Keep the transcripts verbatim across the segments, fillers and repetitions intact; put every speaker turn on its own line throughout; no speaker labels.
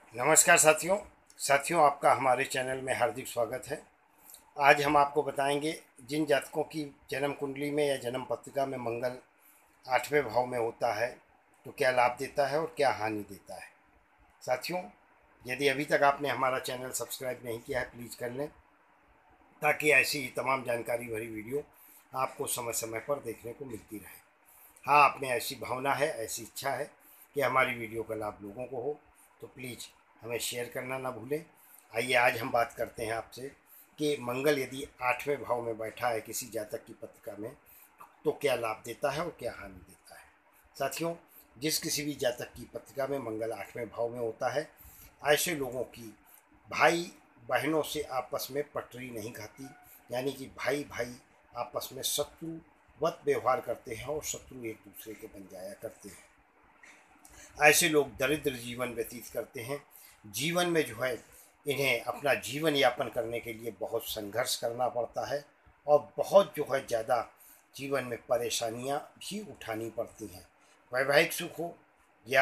नमस्कार साथियों साथियों आपका हमारे चैनल में हार्दिक स्वागत है। आज हम आपको बताएंगे जिन जातकों की जन्म कुंडली में या जन्म पत्रिका में मंगल आठवें भाव में होता है तो क्या लाभ देता है और क्या हानि देता है। साथियों, यदि अभी तक आपने हमारा चैनल सब्सक्राइब नहीं किया है प्लीज़ कर लें, ताकि ऐसी ही तमाम जानकारी भरी वीडियो आपको समय समय पर देखने को मिलती रहे। हाँ, आपने ऐसी भावना है, ऐसी इच्छा है कि हमारी वीडियो का लाभ लोगों को हो तो प्लीज़ हमें शेयर करना ना भूलें। आइए आज हम बात करते हैं आपसे कि मंगल यदि आठवें भाव में बैठा है किसी जातक की पत्रिका में तो क्या लाभ देता है और क्या हानि देता है। साथियों, जिस किसी भी जातक की पत्रिका में मंगल आठवें भाव में होता है, ऐसे लोगों की भाई बहनों से आपस में पटरी नहीं खाती, यानी कि भाई भाई आपस में शत्रुवत व्यवहार करते हैं और शत्रु एक दूसरे के बन जाया करते हैं। ऐसे लोग दरिद्र जीवन व्यतीत करते हैं। जीवन में जो है इन्हें अपना जीवन यापन करने के लिए बहुत संघर्ष करना पड़ता है और बहुत जो है ज़्यादा जीवन में परेशानियां भी उठानी पड़ती हैं। वैवाहिक सुख हो या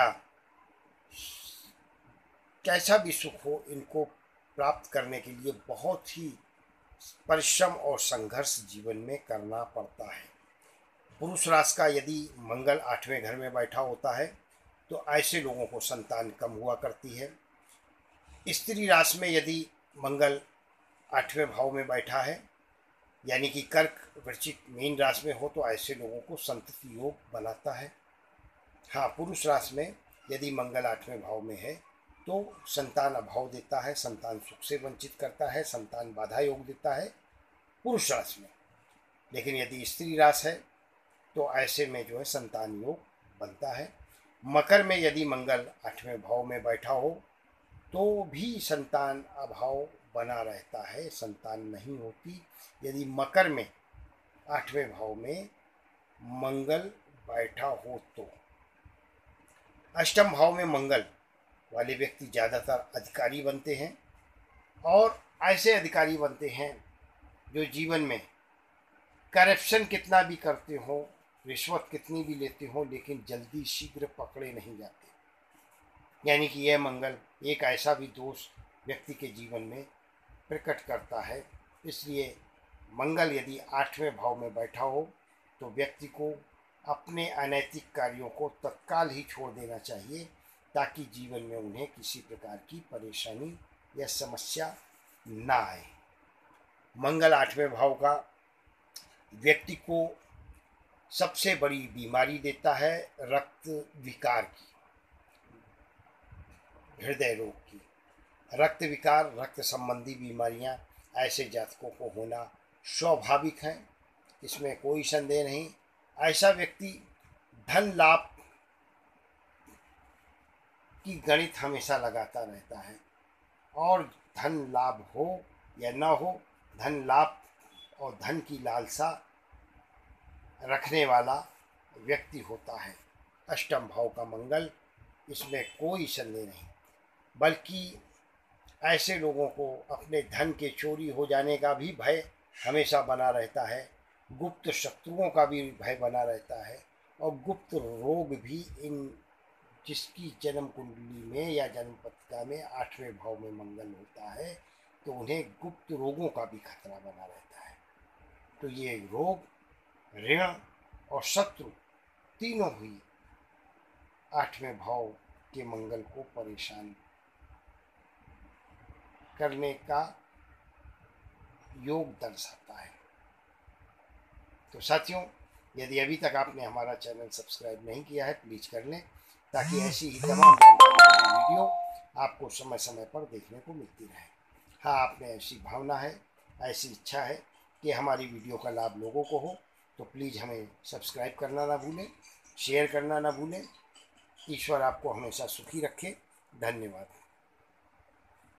कैसा भी सुख हो, इनको प्राप्त करने के लिए बहुत ही परिश्रम और संघर्ष जीवन में करना पड़ता है। पुरुष राशि का यदि मंगल आठवें घर में बैठा होता है तो ऐसे लोगों को संतान कम हुआ करती है। स्त्री राशि में यदि मंगल आठवें भाव में बैठा है, यानी कि कर्क वृश्चिक मीन राशि में हो, तो ऐसे लोगों को संतति योग बनाता है। हाँ, पुरुष राशि में यदि मंगल आठवें भाव में है तो संतान अभाव देता है, संतान सुख से वंचित करता है, संतान बाधा योग देता है पुरुष राशि में। लेकिन यदि स्त्री राशि है तो ऐसे में जो है संतान योग बनता है। मकर में यदि मंगल आठवें भाव में बैठा हो तो भी संतान अभाव बना रहता है, संतान नहीं होती यदि मकर में आठवें भाव में मंगल बैठा हो तो। अष्टम भाव में मंगल वाले व्यक्ति ज़्यादातर अधिकारी बनते हैं और ऐसे अधिकारी बनते हैं जो जीवन में करप्शन कितना भी करते हो, रिश्वत कितनी भी लेते हो, लेकिन जल्दी शीघ्र पकड़े नहीं जाते। यानी कि यह मंगल एक ऐसा भी दोष व्यक्ति के जीवन में प्रकट करता है। इसलिए मंगल यदि आठवें भाव में बैठा हो तो व्यक्ति को अपने अनैतिक कार्यों को तत्काल ही छोड़ देना चाहिए, ताकि जीवन में उन्हें किसी प्रकार की परेशानी या समस्या ना आए। मंगल आठवें भाव का व्यक्ति को सबसे बड़ी बीमारी देता है रक्त विकार की, हृदय रोग की। रक्त विकार, रक्त संबंधी बीमारियां ऐसे जातकों को होना स्वाभाविक है, इसमें कोई संदेह नहीं। ऐसा व्यक्ति धन लाभ की गणित हमेशा लगाता रहता है और धन लाभ हो या न हो, धन लाभ और धन की लालसा रखने वाला व्यक्ति होता है अष्टम भाव का मंगल, इसमें कोई संदेह नहीं। बल्कि ऐसे लोगों को अपने धन के चोरी हो जाने का भी भय हमेशा बना रहता है, गुप्त शत्रुओं का भी भय बना रहता है और गुप्त रोग भी इन जिसकी जन्म कुंडली में या जन्म पत्रिका में आठवें भाव में मंगल होता है तो उन्हें गुप्त रोगों का भी खतरा बना रहता है। तो ये रोग, ऋण और शत्रु तीनों ही आठवें भाव के मंगल को परेशान करने का योग दर्शाता है। तो साथियों, यदि अभी तक आपने हमारा चैनल सब्सक्राइब नहीं किया है प्लीज़ कर लें, ताकि ऐसी ही तमाम जानकारी वीडियो आपको समय समय पर देखने को मिलती रहे। हाँ, आपने ऐसी भावना है, ऐसी इच्छा है कि हमारी वीडियो का लाभ लोगों को हो तो प्लीज़ हमें सब्सक्राइब करना ना भूलें, शेयर करना ना भूलें। ईश्वर आपको हमेशा सुखी रखे। धन्यवाद।